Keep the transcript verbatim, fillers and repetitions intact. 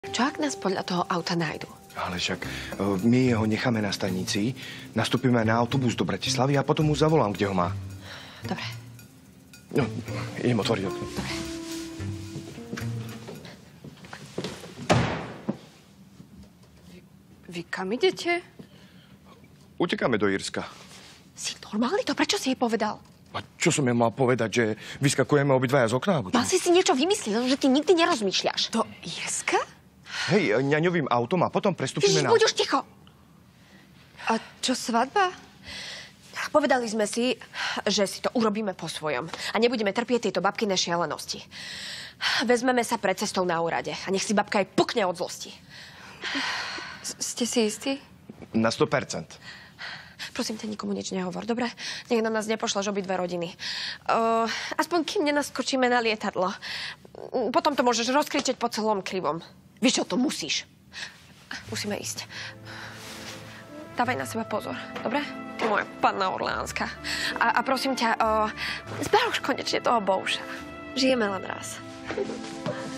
Čo ak nás podľa toho auta nájdu? Ale však my ho necháme na stanici, nastúpime na autobus do Bratislavy a potom mu zavolám, kde ho má. Dobre. No, idem otvoriť okno. Dobre. Vy, vy kam idete? Utekáme do Írska. Si normálny to? Prečo si jej povedal? A čo som ja mal povedať, že vyskakujeme obidvaja z okna? Mal si si niečo vymyslieť, že ty nikdy nerozmýšľaš. Do Írska? Hej, ňaňovým autom a potom prestúpime Ježiš, na... buď už ticho! A čo svadba? Povedali sme si, že si to urobíme po svojom a nebudeme trpieť tieto babkyné šialenosti. Vezmeme sa pred cestou na úrade a nech si babka aj pukne od zlosti. Ste si istí? Na sto percent. Prosím ťa, nikomu nič nehovor, dobre? Nech na nás nepošleš obidve rodiny. Uh, aspoň kým nenaskočíme na lietadlo. Potom to môžeš rozkričať po celom krivom. Vieš čo, to musíš. Musíme ísť. Dávaj na seba pozor, dobre? Ty moja panna Orleánska. A, a prosím ťa, uh, zbav už konečne toho bouša. Žijeme len raz.